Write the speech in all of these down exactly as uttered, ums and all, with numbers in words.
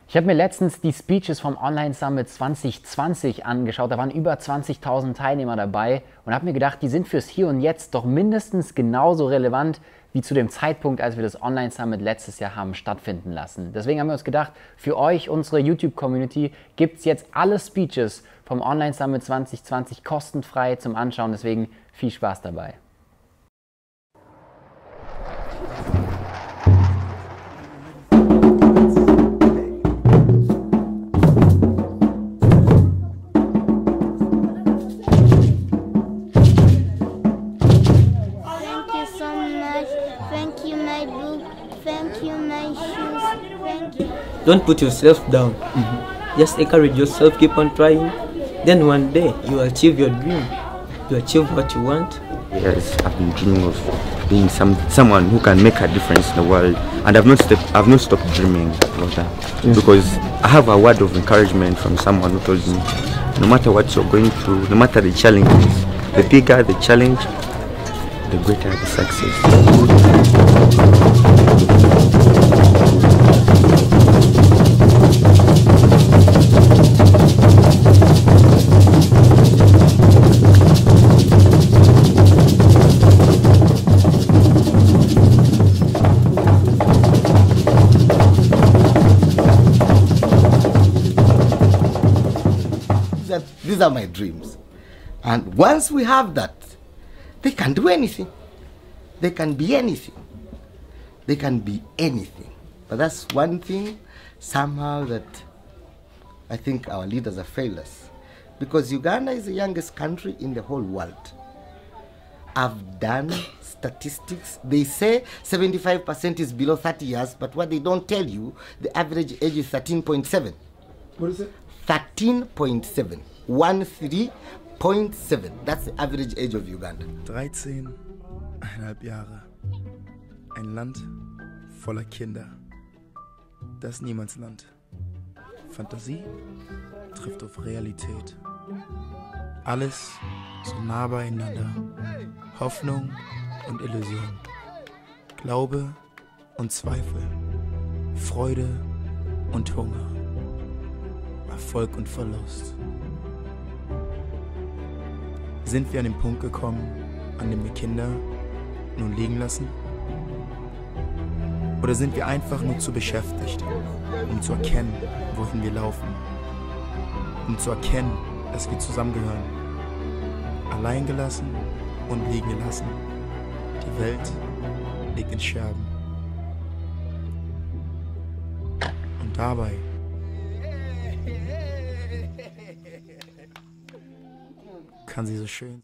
Ich habe mir letztens die Speeches vom Online Summit zwanzig zwanzig angeschaut. Da waren über zwanzigtausend Teilnehmer dabei und habe mir gedacht, die sind fürs Hier und Jetzt doch mindestens genauso relevant wie zu dem Zeitpunkt, als wir das Online Summit letztes Jahr haben stattfinden lassen. Deswegen haben wir uns gedacht, für euch, unsere YouTube-Community, gibt es jetzt alle Speeches vom Online Summit zwanzig zwanzig kostenfrei zum Anschauen. Deswegen viel Spaß dabei. Don't put yourself down. Mm-hmm. Just encourage yourself, keep on trying. Then one day you achieve your dream. You achieve what you want. Yes, I've been dreaming of being some someone who can make a difference in the world, and I've not stopped. I've not stopped dreaming about that yes. Because I have a word of encouragement from someone who told me, no matter what you're going through, no matter the challenges, the bigger the challenge, the greater the success. These are my dreams, and once we have that, they can do anything. They can be anything. They can be anything. But that's one thing somehow that I think our leaders have failed us, because Uganda is the youngest country in the whole world. I've done statistics. They say seventy-five percent is below thirty years, but what they don't tell you, the average age is thirteen point seven. What is it? thirteen point seven. thirteen point seven. That's the average age of Uganda. dreizehn Komma fünf Jahre. Ein Land voller Kinder. Das Niemandsland. Fantasie trifft auf Realität. Alles so nah beieinander. Hoffnung und Illusion. Glaube und Zweifel. Freude und Hunger. Erfolg und Verlust. Sind wir an den Punkt gekommen, an dem wir Kinder nun liegen lassen? Oder sind wir einfach nur zu beschäftigt, um zu erkennen, wohin wir laufen? Um zu erkennen, dass wir zusammengehören? Allein gelassen und liegen gelassen. Die Welt liegt in Scherben. Und dabei kann sie so schön.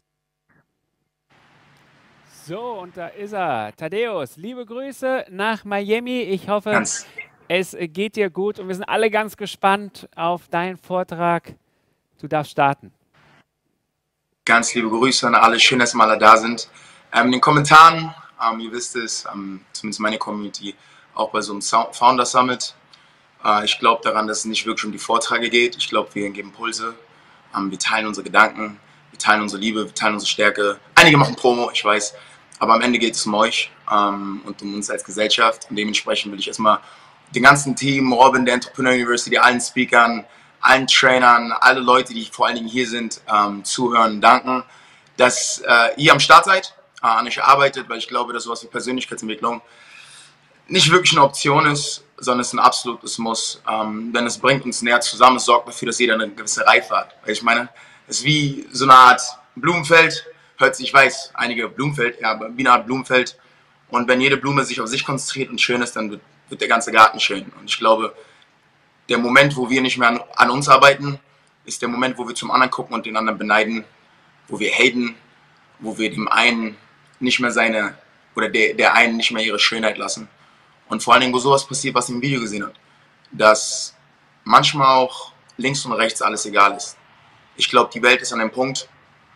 So, und da ist er. Thaddeus, liebe Grüße nach Miami. Ich hoffe, ganz. Es geht dir gut und wir sind alle ganz gespannt auf deinen Vortrag. Du darfst starten. Ganz liebe Grüße an alle. Schön, dass wir alle da sind. Ähm, in den Kommentaren, ähm, ihr wisst es, ähm, zumindest meine Community, auch bei so einem Founder Summit. Äh, ich glaube daran, dass es nicht wirklich um die Vorträge geht. Ich glaube, wir geben Impulse. Ähm, wir teilen unsere Gedanken. Wir teilen unsere Liebe, wir teilen unsere Stärke. Einige machen Promo, ich weiß, aber am Ende geht es um euch ähm, und um uns als Gesellschaft. Und dementsprechend will ich erstmal dem ganzen Team, Robin, der Entrepreneur University, allen Speakern, allen Trainern, alle Leute, die vor allen Dingen hier sind, ähm, zuhören, danken, dass äh, ihr am Start seid, äh, an euch arbeitet, weil ich glaube, dass sowas wie Persönlichkeitsentwicklung nicht wirklich eine Option ist, sondern es ist ein absolutes Muss. Ähm, denn es bringt uns näher zusammen, es sorgt dafür, dass jeder eine gewisse Reife hat. Weil ich meine, es ist wie so eine Art Blumenfeld, hört sich, ich weiß, einige Blumenfeld, ja, aber wie eine Art Blumenfeld. Und wenn jede Blume sich auf sich konzentriert und schön ist, dann wird, wird der ganze Garten schön. Und ich glaube, der Moment, wo wir nicht mehr an, an uns arbeiten, ist der Moment, wo wir zum anderen gucken und den anderen beneiden, wo wir haten, wo wir dem einen nicht mehr seine, oder der, der einen nicht mehr ihre Schönheit lassen. Und vor allen Dingen, wo sowas passiert, was ihr im Video gesehen habt, dass manchmal auch links und rechts alles egal ist. Ich glaube, die Welt ist an dem Punkt,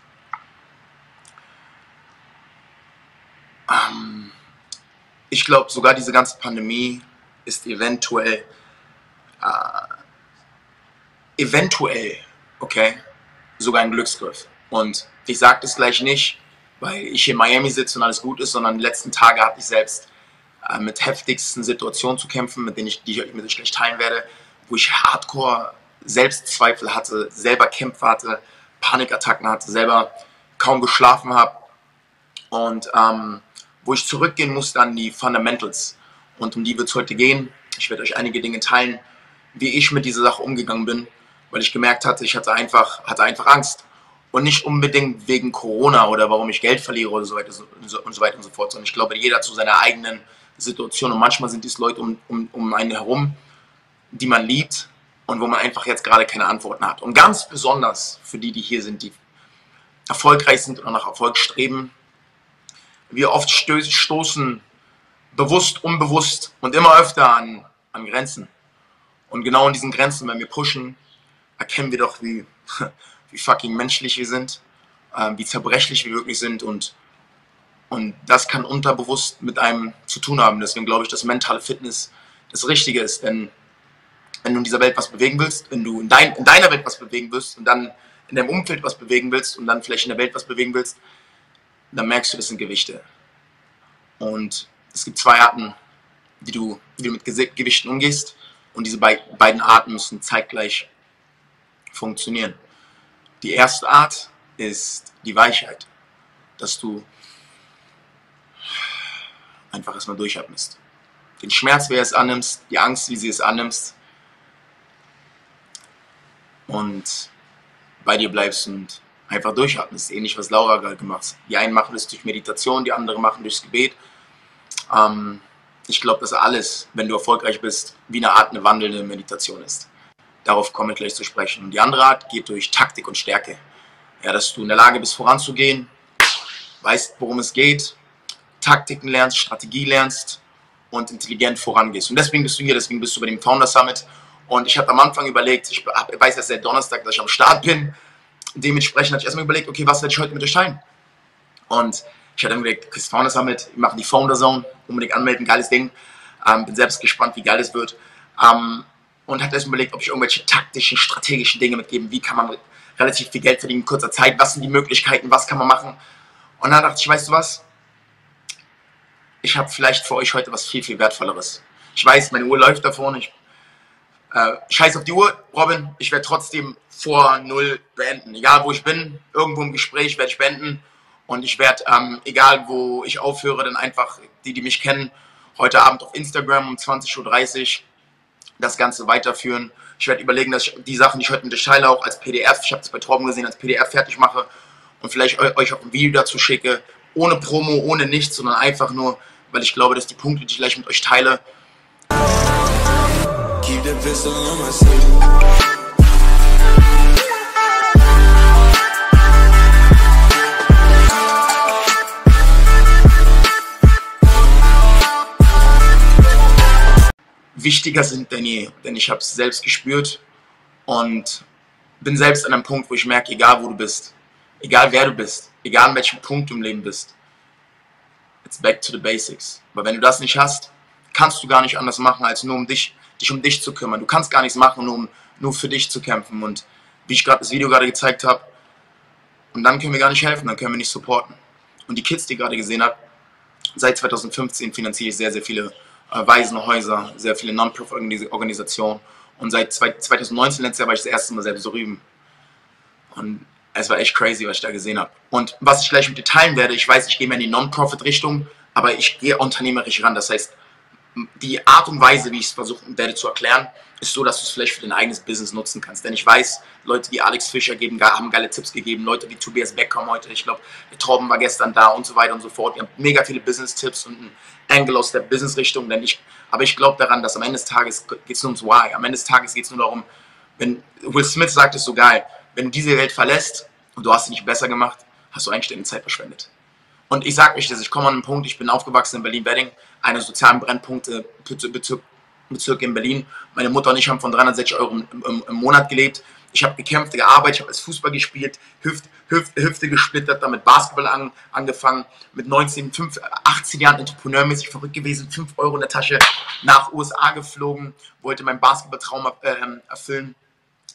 ähm, ich glaube, sogar diese ganze Pandemie ist eventuell, äh, eventuell, okay, sogar ein Glücksgriff. Und ich sage das gleich nicht, weil ich hier in Miami sitze und alles gut ist, sondern die letzten Tage hatte ich selbst äh, mit heftigsten Situationen zu kämpfen, mit denen ich, die ich mit euch gleich teilen werde, wo ich hardcore Selbstzweifel hatte, selber Kämpfe hatte, Panikattacken hatte, selber kaum geschlafen habe und ähm, wo ich zurückgehen musste an die Fundamentals. Und um die wird es heute gehen. Ich werde euch einige Dinge teilen, wie ich mit dieser Sache umgegangen bin, weil ich gemerkt hatte, ich hatte einfach, hatte einfach Angst. Und nicht unbedingt wegen Corona oder warum ich Geld verliere oder so weiter und so, und so weiter und so fort, sondern ich glaube, jeder hat zu seiner eigenen Situation. Und manchmal sind es Leute um, um, um einen herum, die man liebt und wo man einfach jetzt gerade keine Antworten hat. Und ganz besonders für die, die hier sind, die erfolgreich sind oder nach Erfolg streben, wir oft stöß, stoßen bewusst, unbewusst und immer öfter an, an Grenzen. Und genau in diesen Grenzen, wenn wir pushen, erkennen wir doch, wie, wie fucking menschlich wir sind, äh, wie zerbrechlich wir wirklich sind. Und, und das kann unterbewusst mit einem zu tun haben. Deswegen glaube ich, dass mentale Fitness das Richtige ist. Denn wenn du in dieser Welt was bewegen willst, wenn du in, dein, in deiner Welt was bewegen willst und dann in deinem Umfeld was bewegen willst und dann vielleicht in der Welt was bewegen willst, dann merkst du, das sind Gewichte. Und es gibt zwei Arten, wie du, wie du mit Gewichten umgehst. Und diese be beiden Arten müssen zeitgleich funktionieren. Die erste Art ist die Weichheit. Dass du einfach erstmal durchatmest. Den Schmerz, wie er es annimmst, die Angst, wie sie es annimmst. Und bei dir bleibst und einfach durchatmest. Ähnlich, was Laura gerade gemacht hat. Die einen machen das durch Meditation, die anderen machen durchs Gebet. Ähm, ich glaube, dass alles, wenn du erfolgreich bist, wie eine Art eine wandelnde Meditation ist. Darauf komme ich gleich zu sprechen. Und die andere Art geht durch Taktik und Stärke. Ja, dass du in der Lage bist, voranzugehen, weißt, worum es geht, Taktiken lernst, Strategie lernst und intelligent vorangehst. Und deswegen bist du hier, deswegen bist du bei dem Founder Summit. Und ich habe am Anfang überlegt, ich weiß erst seit Donnerstag, dass ich am Start bin. Dementsprechend hatte ich erstmal überlegt, okay, was werde ich heute mit euch teilen? Und ich hatte dann überlegt, Chris Founder Summit, wir machen die Founder Zone, unbedingt anmelden, geiles Ding. Ähm, bin selbst gespannt, wie geil das wird. Ähm, und hatte erstmal überlegt, ob ich irgendwelche taktischen, strategischen Dinge mitgeben. Wie kann man relativ viel Geld verdienen in kurzer Zeit? Was sind die Möglichkeiten? Was kann man machen? Und dann dachte ich, weißt du was? Ich habe vielleicht für euch heute was viel, viel Wertvolleres. Ich weiß, meine Uhr läuft da vorne. Ich Äh, scheiß auf die Uhr, Robin, ich werde trotzdem vor null beenden. Egal wo ich bin, irgendwo im Gespräch werde ich beenden und ich werde, ähm, egal wo ich aufhöre, dann einfach die, die mich kennen, heute Abend auf Instagram um zwanzig Uhr dreißig das Ganze weiterführen. Ich werde überlegen, dass ich die Sachen, die ich heute mit euch teile, auch als P D F, ich habe es bei Torben gesehen, als P D F fertig mache und vielleicht euch auch ein Video dazu schicke, ohne Promo, ohne nichts, sondern einfach nur, weil ich glaube, dass die Punkte, die ich gleich mit euch teile, keep the pistol on my sleeve. Wichtiger sind denn je, denn ich habe es selbst gespürt und bin selbst an einem Punkt, wo ich merke, egal wo du bist, egal wer du bist, egal an welchem Punkt du im Leben bist, it's back to the basics. Weil wenn du das nicht hast, kannst du gar nicht anders machen, als nur um dich dich um dich zu kümmern. Du kannst gar nichts machen, nur, um, nur für dich zu kämpfen. Und wie ich gerade das Video gerade gezeigt habe, und dann können wir gar nicht helfen, dann können wir nicht supporten. Und die Kids, die ihr gerade gesehen habt, seit zweitausendfünfzehn finanziere ich sehr, sehr viele äh, Waisenhäuser, sehr viele Non-Profit-Organisationen. Und seit zweitausendneunzehn, letztes Jahr, war ich das erste Mal selbst so rüben. Und es war echt crazy, was ich da gesehen habe. Und was ich gleich mit dir teilen werde, ich weiß, ich gehe mehr in die Non-Profit-Richtung, aber ich gehe unternehmerisch ran. Das heißt, die Art und Weise, wie ich es versuchen werde zu erklären, ist so, dass du es vielleicht für dein eigenes Business nutzen kannst. Denn ich weiß, Leute wie Alex Fischer geben, haben geile Tipps gegeben, Leute wie Tobias Beck kommen heute, ich glaube, der Torben war gestern da und so weiter und so fort. Die haben mega viele Business-Tipps und einen Angle aus der Business-Richtung. Denn ich, aber ich glaube daran, dass am Ende des Tages geht es nur ums Why. Am Ende des Tages geht es nur darum, wenn Will Smith sagt es so geil, wenn du diese Welt verlässt und du hast sie nicht besser gemacht, hast du eigentlich deine Zeit verschwendet. Und ich sage euch das, ich komme an einen Punkt, ich bin aufgewachsen in Berlin-Wedding, einer sozialen Brennpunkte Bezirk, Bezirk in Berlin. Meine Mutter und ich haben von dreihundertsechzig Euro im, im, im Monat gelebt. Ich habe gekämpft, gearbeitet, ich habe als Fußball gespielt, Hüft, Hüft, Hüfte gesplittert, dann mit Basketball an, angefangen, mit neunzehn, fünf, achtzehn Jahren entrepreneurmäßig verrückt gewesen, fünf Euro in der Tasche, nach U S A geflogen, wollte meinen Basketballtraum äh, erfüllen.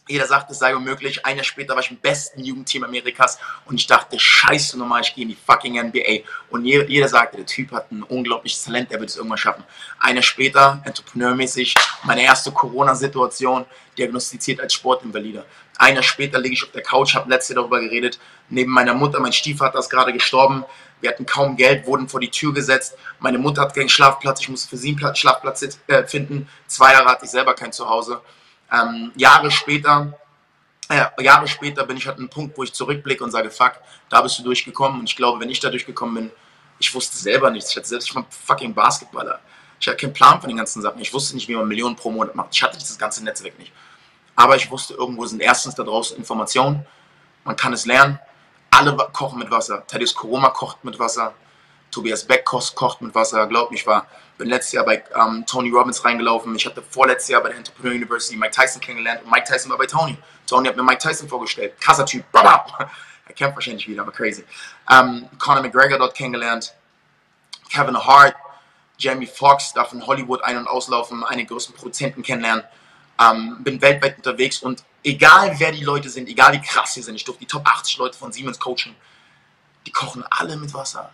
Jeder sagt, es sei unmöglich. Ein Jahr später war ich im besten Jugendteam Amerikas und ich dachte, scheiße nochmal, ich gehe in die fucking N B A. Und jeder, jeder sagte, der Typ hat ein unglaubliches Talent, der wird es irgendwann schaffen. Ein Jahr später, entrepreneurmäßig, meine erste Corona-Situation, diagnostiziert als Sportinvalide. Ein Jahr später liege ich auf der Couch, habe letztes Jahr darüber geredet, neben meiner Mutter, mein Stiefvater ist gerade gestorben, wir hatten kaum Geld, wurden vor die Tür gesetzt, meine Mutter hat keinen Schlafplatz, ich musste für sie einen Schlafplatz äh, finden, zwei Jahre hatte ich selber kein Zuhause. Ähm, Jahre später, äh, Jahre später bin ich halt an einem Punkt, wo ich zurückblicke und sage, fuck, da bist du durchgekommen. Und ich glaube, wenn ich da durchgekommen bin, ich wusste selber nichts. Ich hatte selbst, ich war fucking Basketballer. Ich hatte keinen Plan von den ganzen Sachen. Ich wusste nicht, wie man Millionen pro Monat macht. Ich hatte dieses ganze Netzwerk nicht. Aber ich wusste, irgendwo sind erstens da draußen Informationen. Man kann es lernen. Alle kochen mit Wasser. Thaddeus Koroma kocht mit Wasser. Tobias Beck kocht mit Wasser. Glaub mich, ich war bin letztes Jahr bei ähm, Tony Robbins reingelaufen. Ich hatte vorletztes Jahr bei der Entrepreneur University Mike Tyson kennengelernt und Mike Tyson war bei Tony. Tony hat mir Mike Tyson vorgestellt. Krasser Typ. Er kämpft wahrscheinlich wieder, aber crazy. Ähm, Conor McGregor dort kennengelernt. Kevin Hart, Jamie Foxx darf in Hollywood ein- und auslaufen, eine der größten Produzenten kennenlernen. Ähm, bin weltweit unterwegs und egal wer die Leute sind, egal wie krass sie sind, ich durfte die Top achtzig Leute von Siemens coachen, die kochen alle mit Wasser.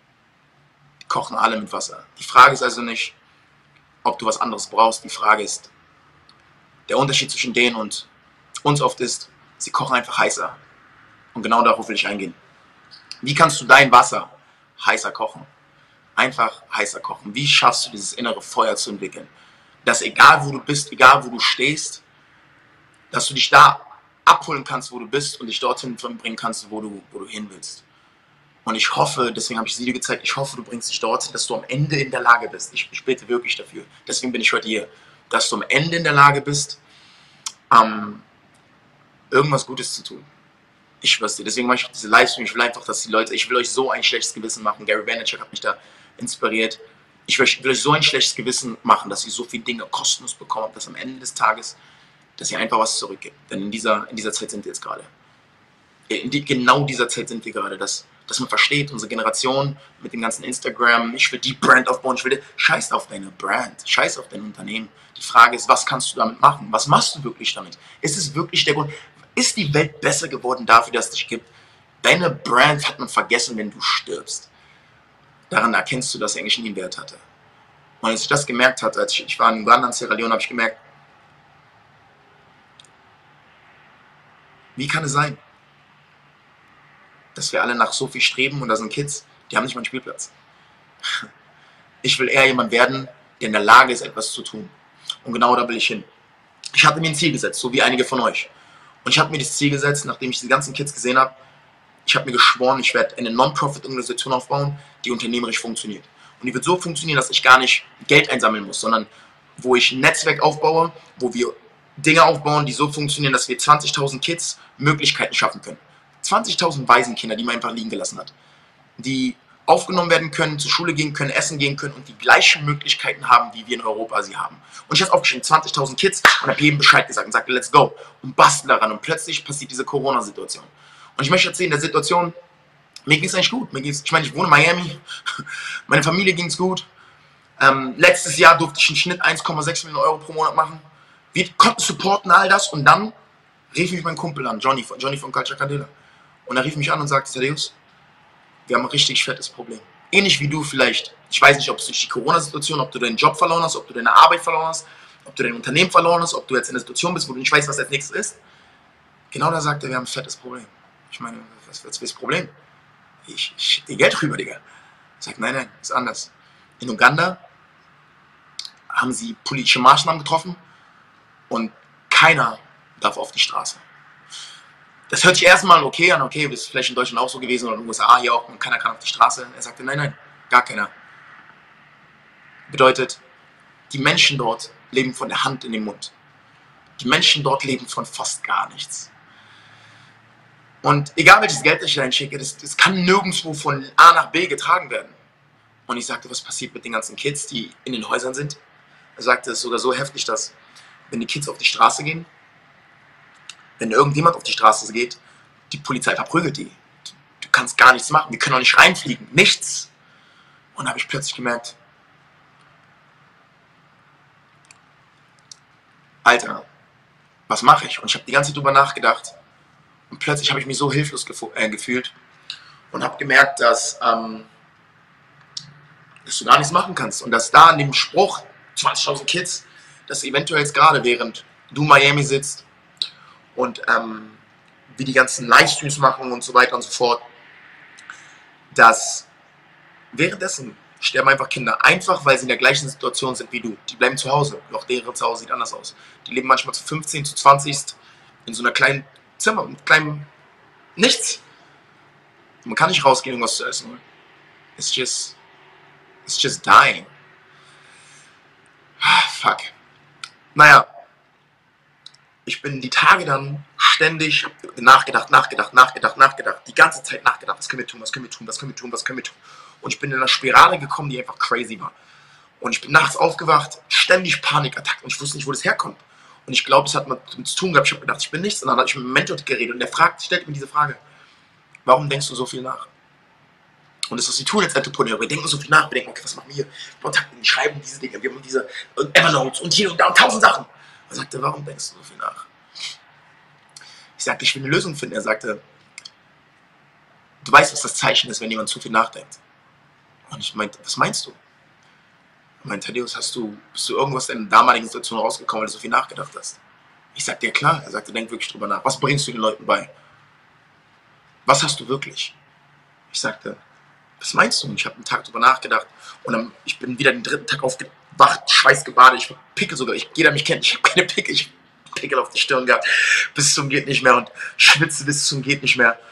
Kochen alle mit Wasser. Die Frage ist also nicht, ob du was anderes brauchst. Die Frage ist, der Unterschied zwischen denen und uns oft ist, sie kochen einfach heißer. Und genau darauf will ich eingehen. Wie kannst du dein Wasser heißer kochen? Einfach heißer kochen. Wie schaffst du dieses innere Feuer zu entwickeln? Dass egal wo du bist, egal wo du stehst, dass du dich da abholen kannst, wo du bist und dich dorthin bringen kannst, wo du, wo du hin willst. Und ich hoffe, deswegen habe ich das Video gezeigt, ich hoffe, du bringst dich dorthin, dass du am Ende in der Lage bist. Ich, ich bete wirklich dafür. Deswegen bin ich heute hier. Dass du am Ende in der Lage bist, ähm, irgendwas Gutes zu tun. Ich schwör's dir. Deswegen mache ich auch diese Livestream. Ich will einfach, dass die Leute, ich will euch so ein schlechtes Gewissen machen. Gary Vaynerchuk hat mich da inspiriert. Ich will, ich will euch so ein schlechtes Gewissen machen, dass ihr so viele Dinge kostenlos bekommt, dass am Ende des Tages, dass ihr einfach was zurückgibt. Denn in dieser, in dieser Zeit sind wir jetzt gerade. In die, genau dieser Zeit sind wir gerade, dass, dass man versteht, unsere Generation mit dem ganzen Instagram, ich will die Brand aufbauen, ich will die, scheiß auf deine Brand, scheiß auf dein Unternehmen. Die Frage ist, was kannst du damit machen? Was machst du wirklich damit? Ist es wirklich der Grund? Ist die Welt besser geworden dafür, dass es dich gibt? Deine Brand hat man vergessen, wenn du stirbst. Daran erkennst du, dass er eigentlich nie einen Wert hatte. Und als ich das gemerkt hatte, als ich, ich war in Uganda, in Sierra Leone, habe ich gemerkt, wie kann es sein, dass wir alle nach so viel streben und da sind Kids, die haben nicht mal einen Spielplatz. Ich will eher jemand werden, der in der Lage ist, etwas zu tun. Und genau da will ich hin. Ich hatte mir ein Ziel gesetzt, so wie einige von euch. Und ich habe mir das Ziel gesetzt, nachdem ich die ganzen Kids gesehen habe, ich habe mir geschworen, ich werde eine Non-Profit-Organisation aufbauen, die unternehmerisch funktioniert. Und die wird so funktionieren, dass ich gar nicht Geld einsammeln muss, sondern wo ich ein Netzwerk aufbaue, wo wir Dinge aufbauen, die so funktionieren, dass wir zwanzigtausend Kids Möglichkeiten schaffen können. zwanzigtausend Waisenkinder, die man einfach liegen gelassen hat. Die aufgenommen werden können, zur Schule gehen können, essen gehen können und die gleichen Möglichkeiten haben, wie wir in Europa sie haben. Und ich habe aufgeschrieben, zwanzigtausend Kids und habe jedem Bescheid gesagt und sagte, let's go. Und basteln daran. Und plötzlich passiert diese Corona-Situation. Und ich möchte erzählen, in der Situation, mir ging es eigentlich gut. Mir ging's, ich meine, ich wohne in Miami, meine Familie ging es gut. Ähm, letztes Jahr durfte ich im Schnitt eins Komma sechs Millionen Euro pro Monat machen. Wir konnten supporten all das und dann rief mich mein Kumpel an, Johnny, Johnny von Culture Candela. Und er rief mich an und sagte, Thaddeus, wir haben ein richtig fettes Problem. Ähnlich wie du vielleicht. Ich weiß nicht, ob es durch die Corona-Situation, ob du deinen Job verloren hast, ob du deine Arbeit verloren hast, ob du dein Unternehmen verloren hast, ob du jetzt in einer Situation bist, wo du nicht weißt, was als nächstes ist. Genau da sagt er, wir haben ein fettes Problem. Ich meine, was, was ist das Problem? Ich, ich schicke dir Geld rüber, Digga. Ich sage, nein, nein, ist anders. In Uganda haben sie politische Maßnahmen getroffen und keiner darf auf die Straße. Das hört sich erstmal okay an, okay, das ist vielleicht in Deutschland auch so gewesen oder in den U S A hier auch, und keiner kann auf die Straße. Er sagte, nein, nein, gar keiner. Bedeutet, die Menschen dort leben von der Hand in den Mund. Die Menschen dort leben von fast gar nichts. Und egal welches Geld ich reinschicke, das, das kann nirgendwo von A nach B getragen werden. Und ich sagte, was passiert mit den ganzen Kids, die in den Häusern sind? Er sagte, es ist sogar so heftig, dass wenn die Kids auf die Straße gehen, wenn irgendjemand auf die Straße geht, die Polizei verprügelt die. Du kannst gar nichts machen, wir können auch nicht reinfliegen, nichts. Und da habe ich plötzlich gemerkt, Alter, was mache ich? Und ich habe die ganze Zeit drüber nachgedacht und plötzlich habe ich mich so hilflos äh, gefühlt und habe gemerkt, dass, ähm, dass du gar nichts machen kannst und dass da an dem Spruch zwanzigtausend Kids, dass eventuell jetzt gerade während du in Miami sitzt und ähm, wie die ganzen Livestreams machen und so weiter und so fort, dass währenddessen sterben einfach Kinder, einfach weil sie in der gleichen Situation sind wie du. Die bleiben zu Hause, doch deren Zuhause sieht anders aus. Die leben manchmal zu fünfzehn, zu zwanzig in so einer kleinen Zimmer, mit kleinem Nichts. Man kann nicht rausgehen und was zu essen. It's just, it's just dying. Ah, fuck. Naja, ich bin die Tage dann ständig nachgedacht, nachgedacht, nachgedacht, nachgedacht, die ganze Zeit nachgedacht, was können wir tun, was können wir tun, was können wir tun, was können wir tun. Und ich bin in einer Spirale gekommen, die einfach crazy war. Und ich bin nachts aufgewacht, ständig Panikattacken und ich wusste nicht, wo das herkommt. Und ich glaube, es hat mit zu tun gehabt, ich habe gedacht, ich bin nichts. Und dann habe ich mit einem Mentor geredet und der fragt, stellt mir diese Frage, warum denkst du so viel nach? Und das ist, was sie tun als Entrepreneure. Wir denken so viel nach, wir denken, okay, was machen wir hier? Wir schreiben diese Dinge, wir haben diese Evernotes und hier und da und tausend Sachen. Er sagte, warum denkst du so viel nach? Ich sagte, ich will eine Lösung finden. Er sagte, du weißt, was das Zeichen ist, wenn jemand zu viel nachdenkt. Und ich meinte, was meinst du? Ich meinte, Thaddeus, hast du, bist du irgendwas in der damaligen Situation rausgekommen, weil du so viel nachgedacht hast? Ich sagte, ja klar. Er sagte, denk wirklich drüber nach. Was bringst du den Leuten bei? Was hast du wirklich? Ich sagte, was meinst du? Und ich habe einen Tag drüber nachgedacht. Und dann, ich bin wieder den dritten Tag aufgewacht, schweißgebadet. Ich Pickel sogar. Ich, jeder mich kennt, ich habe keine Pickel. Ich habe Pickel auf die Stirn gehabt. Bis zum geht nicht mehr. Und schwitze bis zum geht nicht mehr.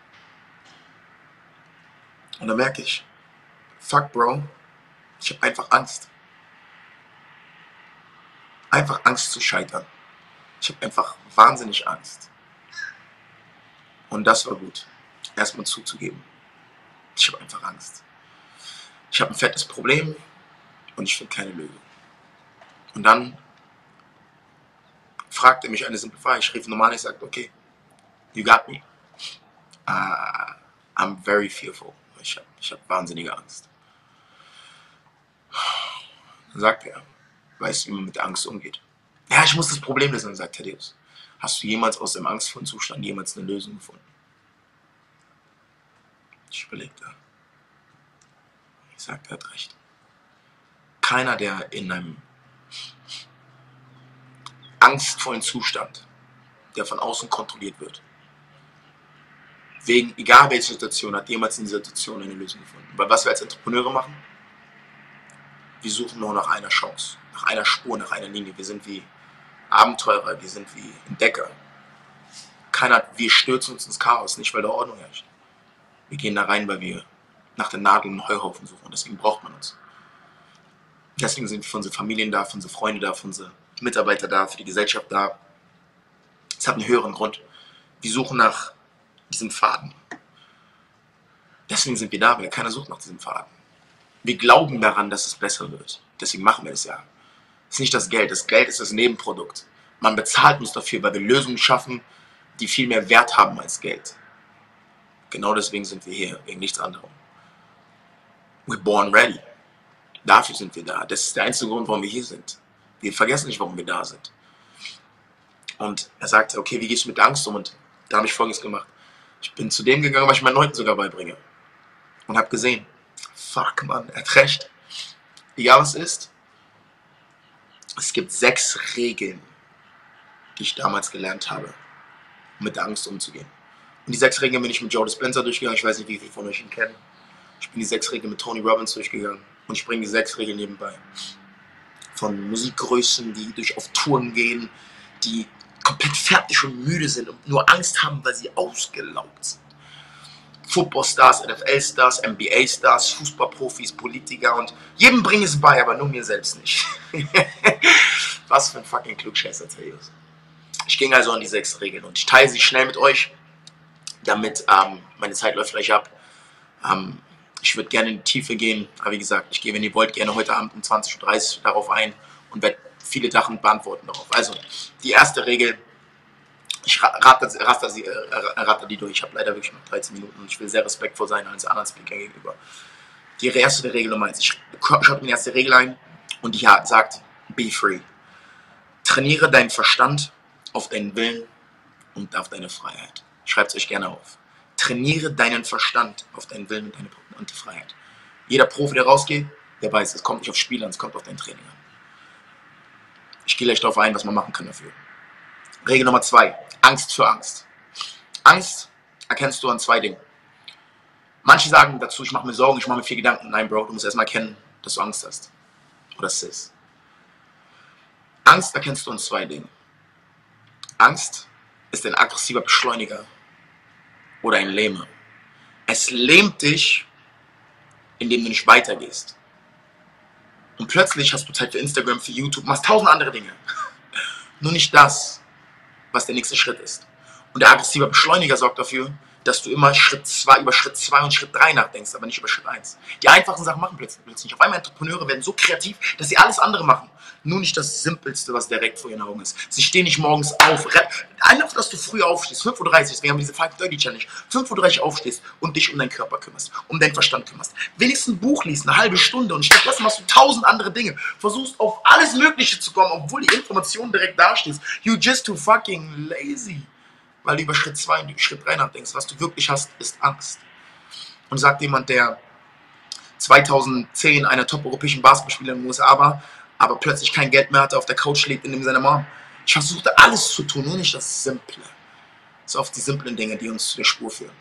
Und dann merke ich, fuck, Bro, ich habe einfach Angst. Einfach Angst zu scheitern. Ich habe einfach wahnsinnig Angst. Und das war gut, erstmal zuzugeben. Ich habe einfach Angst. Ich habe ein fettes Problem und ich finde keine Lösung. Und dann fragte mich eine simple Frage. Ich rief normal, ich sagte, okay, you got me. Uh, I'm very fearful. Ich habe ich hab wahnsinnige Angst. Dann sagt er, weißt du, wie man mit der Angst umgeht? Ja, ich muss das Problem lösen, dann sagt Thaddeus. Hast du jemals aus dem angstvollen Zustand jemals eine Lösung gefunden? Ich überlegte. Ich sagte, er hat recht. Keiner, der in einem angstvollen Zustand, der von außen kontrolliert wird, wegen, egal welche Situation, hat jemals in dieser Situation eine Lösung gefunden. Weil was wir als Entrepreneure machen, wir suchen nur nach einer Chance, nach einer Spur, nach einer Linie. Wir sind wie Abenteurer, wir sind wie Entdecker. Keiner, wir stürzen uns ins Chaos, nicht weil da Ordnung herrscht. Wir gehen da rein, weil wir nach den Nadeln im Heuhaufen suchen. Deswegen braucht man uns. Deswegen sind wir für unsere Familien da, für unsere Freunde da, für unsere Mitarbeiter da, für die Gesellschaft da. Es hat einen höheren Grund. Wir suchen nach diesem Faden. Deswegen sind wir da, weil keiner sucht nach diesem Faden. Wir glauben daran, dass es besser wird. Deswegen machen wir es ja. Es ist nicht das Geld. Das Geld ist das Nebenprodukt. Man bezahlt uns dafür, weil wir Lösungen schaffen, die viel mehr Wert haben als Geld. Genau deswegen sind wir hier, wegen nichts anderem. We're born ready. Dafür sind wir da. Das ist der einzige Grund, warum wir hier sind. Wir vergessen nicht, warum wir da sind. Und er sagte, okay, wie gehst du mit der Angst um? Und da habe ich Folgendes gemacht. Ich bin zu dem gegangen, was ich meinen Leuten sogar beibringe. Und habe gesehen, fuck, Mann, er hat recht. Egal was ist, es gibt sechs Regeln, die ich damals gelernt habe, um mit der Angst umzugehen. Und die sechs Regeln bin ich mit Joe Dispenza durchgegangen. Ich weiß nicht, wie viele von euch ihn kennen. Ich bin die sechs Regeln mit Tony Robbins durchgegangen. Und ich bringe die sechs Regeln nebenbei. Von Musikgrößen, die durch auf Touren gehen, die komplett fertig und müde sind und nur Angst haben, weil sie ausgelaugt sind. Footballstars, N F L-Stars, N B A-Stars, Fußballprofis, Politiker und jedem bringe es bei, aber nur mir selbst nicht. Was für ein fucking Klugscheißer, Thaddeus. Ich ging also an die sechs Regeln und ich teile sie schnell mit euch, damit ähm, meine Zeit läuft gleich ab. Ähm, ich würde gerne in die Tiefe gehen, aber wie gesagt, ich gehe, wenn ihr wollt, gerne heute Abend um zwanzig Uhr dreißig darauf ein und werde viele Sachen beantworten darauf. Also, die erste Regel, ich rate, rate, sie, äh, rate die durch, ich habe leider wirklich noch dreizehn Minuten und ich will sehr respektvoll sein als anderen Speaker gegenüber. Die erste Regel Nummer eins, ich schaue mir die erste Regel ein und die sagt, be free. Trainiere deinen Verstand, auf deinen Willen und auf deine Freiheit. Schreibt es euch gerne auf. Trainiere deinen Verstand auf deinen Willen und deine und die Freiheit. Jeder Profi, der rausgeht, der weiß, es kommt nicht auf Spiel an, es kommt auf dein Training an. Ich gehe gleich darauf ein, was man machen kann dafür. Regel Nummer zwei. Angst für Angst. Angst erkennst du an zwei Dingen. Manche sagen dazu, ich mache mir Sorgen, ich mache mir viel Gedanken. Nein, Bro, du musst erstmal erkennen, dass du Angst hast. Oder Sis. Angst erkennst du an zwei Dingen. Angst ist ein aggressiver Beschleuniger oder ein Lähmer. Es lähmt dich, indem du nicht weitergehst. Und plötzlich hast du Zeit für Instagram, für YouTube, machst tausend andere Dinge. Nur nicht das, was der nächste Schritt ist. Und der aggressive Beschleuniger sorgt dafür, dass du immer Schritt zwei, über Schritt zwei und Schritt drei nachdenkst, aber nicht über Schritt eins. Die einfachen Sachen machen plötzlich nicht. Auf einmal Entrepreneure werden so kreativ, dass sie alles andere machen. Nur nicht das Simpelste, was direkt vor ihren Augen ist. Sie stehen nicht morgens auf. Einfach, dass du früh aufstehst, fünf Uhr dreißig, wir haben diese fünf dreißig Challenge, fünf Uhr dreißig aufstehst und dich um deinen Körper kümmerst, um deinen Verstand kümmerst. Wenigstens ein Buch liest, eine halbe Stunde und stattdessen machst du tausend andere Dinge. Versuchst auf alles Mögliche zu kommen, obwohl die Information direkt da steht. You just too fucking lazy. Weil du über Schritt zwei und Schritt drei nachdenkst. Was du wirklich hast, ist Angst. Und sagt jemand, der zweitausendzehn einer top-europäischen Basketballspieler in den U S A war, aber plötzlich kein Geld mehr hatte, auf der Couch liegt, in dem seine Mom. Ich versuchte alles zu tun, nur nicht das Simple. Es sind oft die simplen Dinge, die uns zu der Spur führen.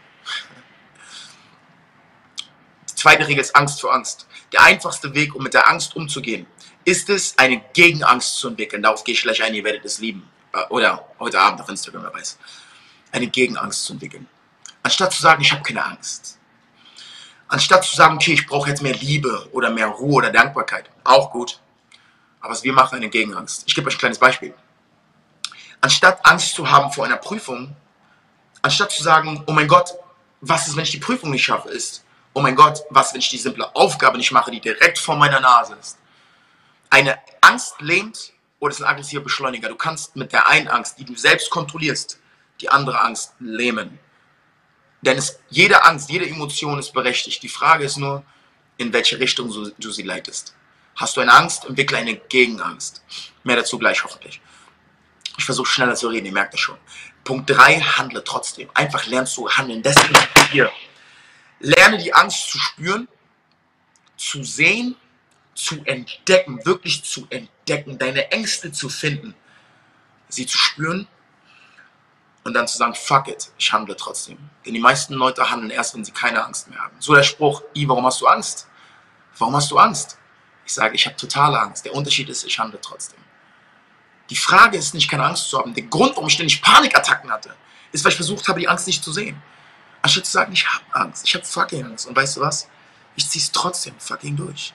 Die zweite Regel ist Angst vor Angst. Der einfachste Weg, um mit der Angst umzugehen, ist es, eine Gegenangst zu entwickeln. Darauf gehe ich gleich ein, ihr werdet es lieben. Oder heute Abend auf Instagram, wer weiß. Eine Gegenangst zu entwickeln. Anstatt zu sagen, ich habe keine Angst. Anstatt zu sagen, okay, ich brauche jetzt mehr Liebe oder mehr Ruhe oder Dankbarkeit. Auch gut. Aber wir machen eine Gegenangst. Ich gebe euch ein kleines Beispiel. Anstatt Angst zu haben vor einer Prüfung, anstatt zu sagen, oh mein Gott, was ist, wenn ich die Prüfung nicht schaffe, ist, oh mein Gott, was, wenn ich die simple Aufgabe nicht mache, die direkt vor meiner Nase ist. Eine Angst lähmt oder ist ein aggressiver Beschleuniger. Du kannst mit der einen Angst, die du selbst kontrollierst, die andere Angst lähmen. Denn es, jede Angst, jede Emotion ist berechtigt. Die Frage ist nur, in welche Richtung du, du sie leitest. Hast du eine Angst, entwickle eine Gegenangst. Mehr dazu gleich hoffentlich. Ich versuche schneller zu reden, ihr merkt das schon. Punkt drei, handle trotzdem. Einfach lernst du handeln. Deswegen hier. Lerne die Angst zu spüren, zu sehen, zu entdecken, wirklich zu entdecken, deine Ängste zu finden, sie zu spüren und dann zu sagen, fuck it, ich handle trotzdem. Denn die meisten Leute handeln erst, wenn sie keine Angst mehr haben. So der Spruch, I, warum hast du Angst? Warum hast du Angst? Ich sage, ich habe totale Angst. Der Unterschied ist, ich handle trotzdem. Die Frage ist nicht, keine Angst zu haben. Der Grund, warum ich ständig Panikattacken hatte, ist, weil ich versucht habe, die Angst nicht zu sehen. Anstatt zu sagen, ich habe Angst, ich habe fucking Angst. Und weißt du was? Ich ziehe es trotzdem fucking durch.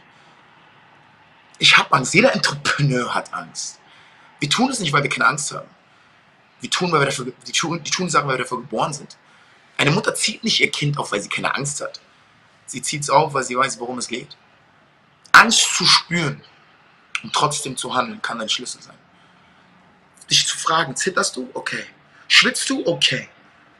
Ich habe Angst. Jeder Entrepreneur hat Angst. Wir tun es nicht, weil wir keine Angst haben. Wir tun, weil wir dafür, die, tun, die tun Sachen, weil wir dafür geboren sind. Eine Mutter zieht nicht ihr Kind auf, weil sie keine Angst hat. Sie zieht es auf, weil sie weiß, worum es geht. Angst zu spüren und trotzdem zu handeln, kann ein Schlüssel sein. Dich zu fragen, zitterst du? Okay. Schwitzt du? Okay.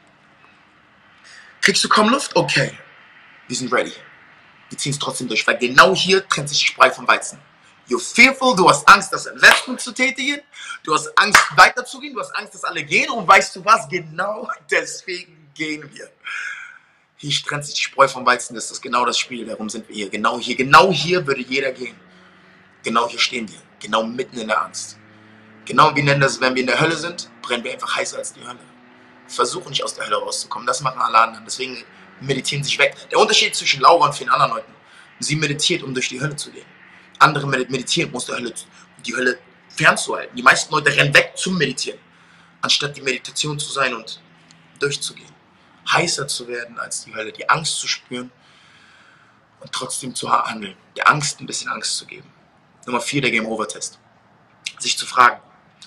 Kriegst du kaum Luft? Okay. Wir sind ready. Wir ziehen es trotzdem durch, weil genau hier trennt sich die Spreu vom Weizen. You're fearful, du hast Angst, das Investment zu tätigen, du hast Angst, weiterzugehen, du hast Angst, dass alle gehen und weißt du was? Genau deswegen gehen wir. Hier trennt sich die Spreu vom Weizen, das ist genau das Spiel, darum sind wir hier. Genau hier, genau hier würde jeder gehen. Genau hier stehen wir, genau mitten in der Angst. Genau, wir nennen das, wenn wir in der Hölle sind, brennen wir einfach heißer als die Hölle. Versuchen nicht aus der Hölle rauszukommen, das machen alle anderen, deswegen meditieren sich weg. Der Unterschied zwischen Laura und vielen anderen Leuten, sie meditiert, um durch die Hölle zu gehen. Andere meditieren, um aus der Hölle, die Hölle fernzuhalten. Die meisten Leute rennen weg zum Meditieren, anstatt die Meditation zu sein und durchzugehen. Heißer zu werden als die Hölle, die Angst zu spüren und trotzdem zu handeln. Der Angst ein bisschen Angst zu geben. Nummer vier, der Game-Over-Test. Sich zu fragen.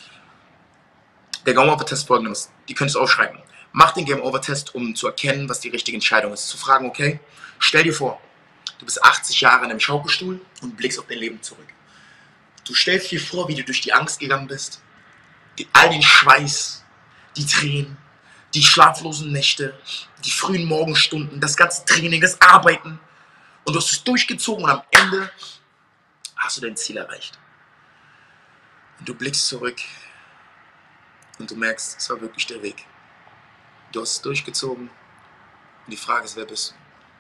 Der Game-Over-Test folgendes, die könntest du aufschreiben. Mach den Game-Over-Test, um zu erkennen, was die richtige Entscheidung ist. Zu fragen, okay, stell dir vor, du bist achtzig Jahre in einem Schaukelstuhl und blickst auf dein Leben zurück. Du stellst dir vor, wie du durch die Angst gegangen bist, die, all den Schweiß, die Tränen, die schlaflosen Nächte, die frühen Morgenstunden, das ganze Training, das Arbeiten. Und du hast es durchgezogen und am Ende hast du dein Ziel erreicht. Und du blickst zurück Und du merkst, es war wirklich der Weg. Du hast es durchgezogen. Und die Frage ist, wer bist du?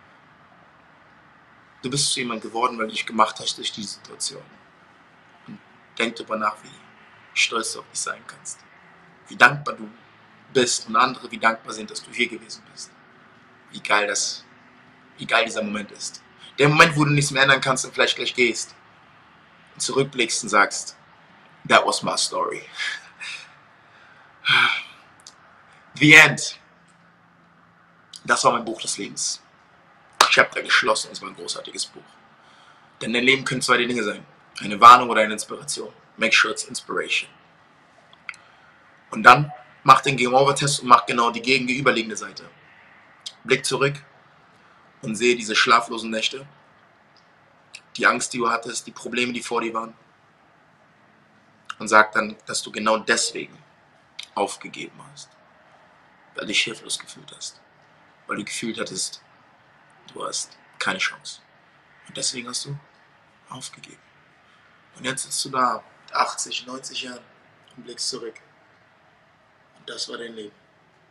Du bist zu jemand geworden, weil du dich gemacht hast durch die Situation. Und denk darüber nach, wie stolz du auf dich sein kannst. Wie dankbar du bist und andere wie dankbar sind, dass du hier gewesen bist. Wie geil das, wie geil dieser Moment ist. Der Moment, wo du nichts mehr ändern kannst und vielleicht gleich gehst und zurückblickst und sagst, that was my story. The End. Das war mein Buch des Lebens. Chapter geschlossen, es war ein großartiges Buch. Denn dein Leben können zwei Dinge sein. Eine Warnung oder eine Inspiration. Make sure it's inspiration. Und dann mach den Game-Over-Test und mach genau die gegenüberliegende Seite. Blick zurück und sehe diese schlaflosen Nächte, die Angst, die du hattest, die Probleme, die vor dir waren. Und sag dann, dass du genau deswegen aufgegeben hast. Weil du dich hilflos gefühlt hast. Weil du gefühlt hattest, du hast keine Chance. Und deswegen hast du aufgegeben. Und jetzt sitzt du da, achtzig, neunzig Jahren, und blickst zurück. Und das war dein Leben.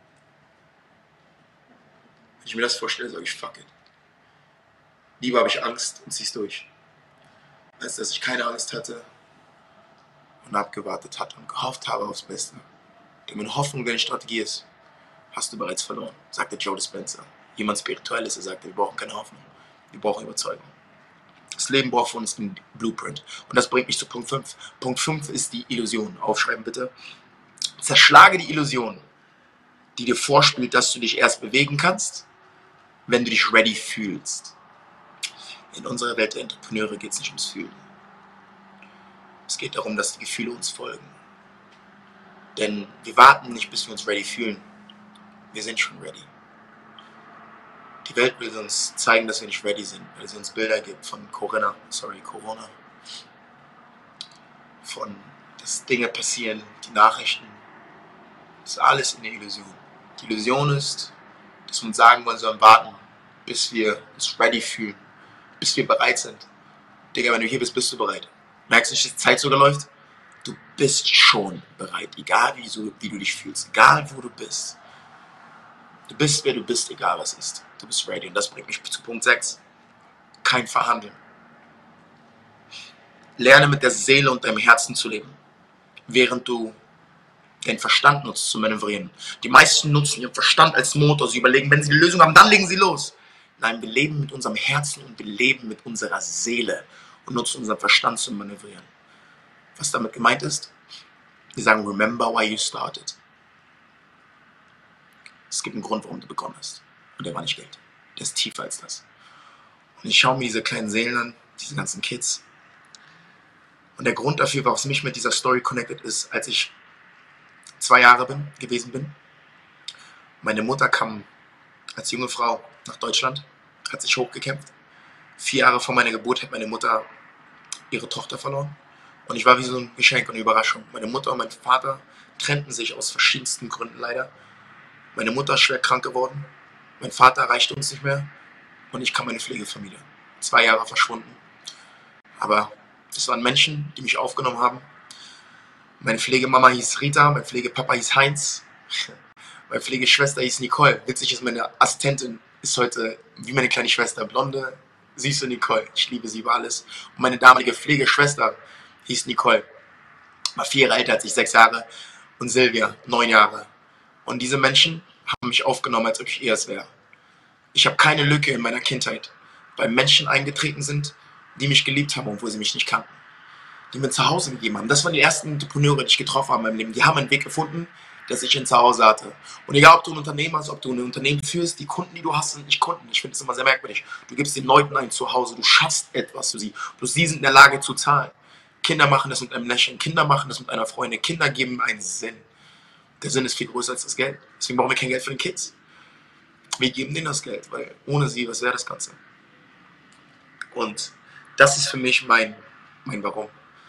Wenn ich mir das vorstelle, sage ich, fuck it. Lieber habe ich Angst und zieh's durch, als dass ich keine Angst hatte und abgewartet hatte und gehofft habe aufs Beste. Denn wenn Hoffnung deine Strategie ist, hast du bereits verloren, sagte Joe Dispenza. Jemand Spirituelles, der sagte, wir brauchen keine Hoffnung, wir brauchen Überzeugung. Das Leben braucht von uns einen Blueprint. Und das bringt mich zu Punkt fünf. Punkt fünf ist die Illusion. Aufschreiben bitte. Zerschlage die Illusion, die dir vorspielt, dass du dich erst bewegen kannst, wenn du dich ready fühlst. In unserer Welt der Entrepreneure geht es nicht ums Fühlen. Es geht darum, dass die Gefühle uns folgen. Denn wir warten nicht, bis wir uns ready fühlen. Wir sind schon ready. Die Welt will uns zeigen, dass wir nicht ready sind, weil sie uns Bilder gibt von Corona, sorry, Corona. Von, dass Dinge passieren, die Nachrichten. Das ist alles eine Illusion. Die Illusion ist, dass wir uns sagen wollen, sollen warten, bis wir uns ready fühlen, bis wir bereit sind. Digga, wenn du hier bist, bist du bereit. Merkst du nicht, dass die Zeit sogar läuft? Du bist schon bereit, egal wie, so, wie du dich fühlst, egal wo du bist. Du bist, wer du bist, egal was ist. Du bist ready. Und das bringt mich zu Punkt sechs. Kein Verhandeln. Lerne mit der Seele und deinem Herzen zu leben, während du den Verstand nutzt zu manövrieren. Die meisten nutzen ihren Verstand als Motor. Sie überlegen, wenn sie die Lösung haben, dann legen sie los. Nein, wir leben mit unserem Herzen und wir leben mit unserer Seele und nutzen unseren Verstand zu manövrieren. Was damit gemeint ist? Wir sagen, remember why you started. Es gibt einen Grund, warum du begonnen hast. Und der war nicht Geld. Der ist tiefer als das. Und ich schaue mir diese kleinen Seelen an, diese ganzen Kids. Und der Grund dafür, was mich mit dieser Story connected ist, als ich zwei Jahre bin, gewesen bin. Meine Mutter kam als junge Frau nach Deutschland, hat sich hochgekämpft. Vier Jahre vor meiner Geburt hat meine Mutter ihre Tochter verloren. Und ich war wie so ein Geschenk und eine Überraschung. Meine Mutter und mein Vater trennten sich aus verschiedensten Gründen leider. Meine Mutter ist schwer krank geworden. Mein Vater erreichte uns nicht mehr. Und ich kam in eine Pflegefamilie. Zwei Jahre verschwunden. Aber es waren Menschen, die mich aufgenommen haben. Meine Pflegemama hieß Rita, mein Pflegepapa hieß Heinz. Meine Pflegeschwester hieß Nicole. Witzig ist, meine Assistentin ist heute wie meine kleine Schwester, blonde, süße Nicole. Ich liebe sie über alles. Und meine damalige Pflegeschwester hieß Nicole. War vier Jahre älter als ich, sechs Jahre. Und Silvia, neun Jahre. Und diese Menschen haben mich aufgenommen, als ob ich ihrs wäre. Ich habe keine Lücke in meiner Kindheit, weil Menschen eingetreten sind, die mich geliebt haben, obwohl sie mich nicht kannten. Die mir zu Hause gegeben haben. Das waren die ersten Entrepreneure, die ich getroffen habe in meinem Leben. Die haben einen Weg gefunden, dass ich ein Zuhause hatte. Und egal, ob du ein Unternehmen hast, ob du ein Unternehmen führst, die Kunden, die du hast, sind nicht Kunden. Ich finde das immer sehr merkwürdig. Du gibst den Leuten ein Zuhause, du schaffst etwas für sie. Bloß sie sind in der Lage zu zahlen. Kinder machen das mit einem Lächeln, Kinder machen das mit einer Freude, Kinder geben einen Sinn. Der Sinn ist viel größer als das Geld. Deswegen brauchen wir kein Geld für die Kids. Wir geben denen das Geld, weil ohne sie, was wäre das Ganze? Und das ist für mich mein, mein Warum.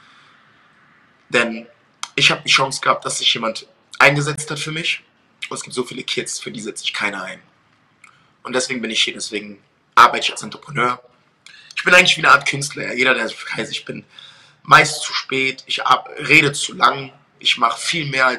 Denn ich habe die Chance gehabt, dass sich jemand eingesetzt hat für mich. Und es gibt so viele Kids, für die setzt sich keiner ein. Und deswegen bin ich hier, deswegen arbeite ich als Entrepreneur. Ich bin eigentlich wie eine Art Künstler. Jeder, der weiß, ich bin meist zu spät, ich rede zu lang, ich mache viel mehr als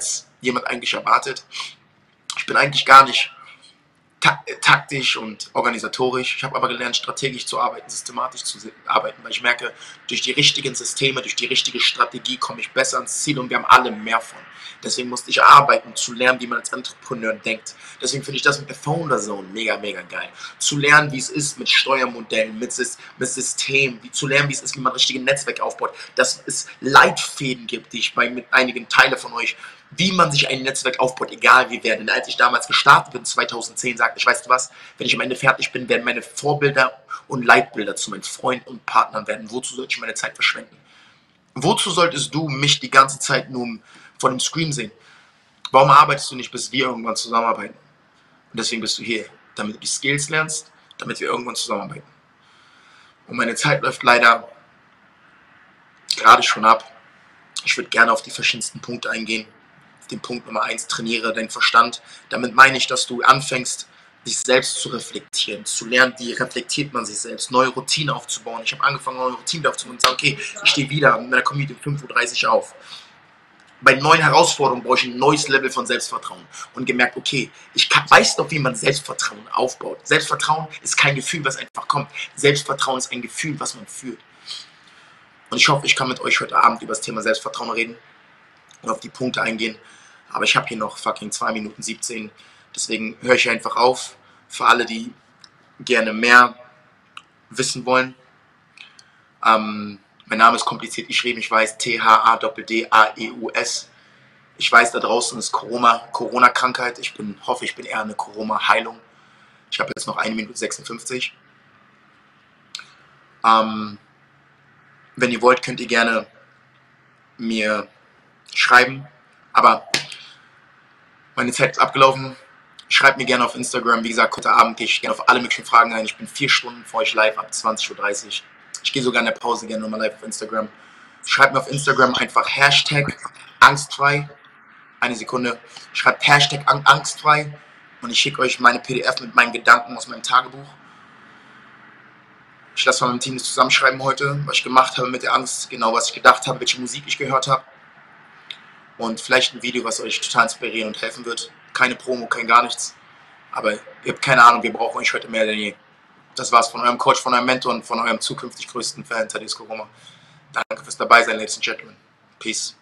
jemand eigentlich erwartet. Ich bin eigentlich gar nicht taktisch und organisatorisch. Ich habe aber gelernt, strategisch zu arbeiten, systematisch zu arbeiten, weil ich merke, durch die richtigen Systeme, durch die richtige Strategie komme ich besser ans Ziel und wir haben alle mehr von. Deswegen musste ich arbeiten, um zu lernen, wie man als Entrepreneur denkt. Deswegen finde ich das mit der Founder Zone mega, mega geil. Zu lernen, wie es ist mit Steuermodellen, mit, mit System, wie, zu lernen, wie es ist, wie man richtige Netzwerke aufbaut, dass es Leitfäden gibt, die ich bei mit einigen Teile von euch, wie man sich ein Netzwerk aufbaut, egal wie wer. Denn als ich damals gestartet bin, zweitausendzehn, sagte ich, weißt du was, wenn ich am Ende fertig bin, werden meine Vorbilder und Leitbilder zu meinen Freunden und Partnern werden. Wozu sollte ich meine Zeit verschwenden? Wozu solltest du mich die ganze Zeit nur vor dem Screen sehen? Warum arbeitest du nicht, bis wir irgendwann zusammenarbeiten? Und deswegen bist du hier, damit du die Skills lernst, damit wir irgendwann zusammenarbeiten. Und meine Zeit läuft leider gerade schon ab. Ich würde gerne auf die verschiedensten Punkte eingehen. Den Punkt Nummer eins, trainiere deinen Verstand. Damit meine ich, dass du anfängst, dich selbst zu reflektieren, zu lernen, wie reflektiert man sich selbst, neue Routinen aufzubauen. Ich habe angefangen, neue Routinen aufzubauen und sagen, okay, ich stehe wieder mit meiner Community um fünf Uhr dreißig auf. Bei neuen Herausforderungen brauche ich ein neues Level von Selbstvertrauen und gemerkt, okay, ich kann, weiß doch, wie man Selbstvertrauen aufbaut. Selbstvertrauen ist kein Gefühl, was einfach kommt. Selbstvertrauen ist ein Gefühl, was man fühlt. Und ich hoffe, ich kann mit euch heute Abend über das Thema Selbstvertrauen reden und auf die Punkte eingehen. Aber ich habe hier noch fucking zwei Minuten siebzehn. Deswegen höre ich einfach auf. Für alle, die gerne mehr wissen wollen. Ähm, mein Name ist kompliziert geschrieben. Ich weiß, T H A D D A E U S. Ich weiß, da draußen ist Corona, Corona-Krankheit. Ich bin, hoffe, ich bin eher eine Corona-Heilung. Ich habe jetzt noch eine Minute sechsundfünfzig. Ähm, wenn ihr wollt, könnt ihr gerne mir schreiben. Aber meine Zeit ist abgelaufen. Schreibt mir gerne auf Instagram. Wie gesagt, heute Abend gehe ich gerne auf alle möglichen Fragen ein. Ich bin vier Stunden vor euch live ab zwanzig Uhr dreißig. Ich gehe sogar in der Pause gerne nochmal live auf Instagram. Schreibt mir auf Instagram einfach Hashtag angstfrei. Eine Sekunde. Schreibt Hashtag angstfrei und ich schicke euch meine P D F mit meinen Gedanken aus meinem Tagebuch. Ich lasse mal meinem Team das zusammenschreiben heute, was ich gemacht habe mit der Angst, genau was ich gedacht habe, welche Musik ich gehört habe. Und vielleicht ein Video, was euch total inspirieren und helfen wird. Keine Promo, kein gar nichts. Aber ihr habt keine Ahnung, wir brauchen euch heute mehr denn je. Das war's von eurem Coach, von eurem Mentor und von eurem zukünftig größten Fan, Thaddeus Koroma. Danke fürs Dabeisein, Ladies and Gentlemen. Peace.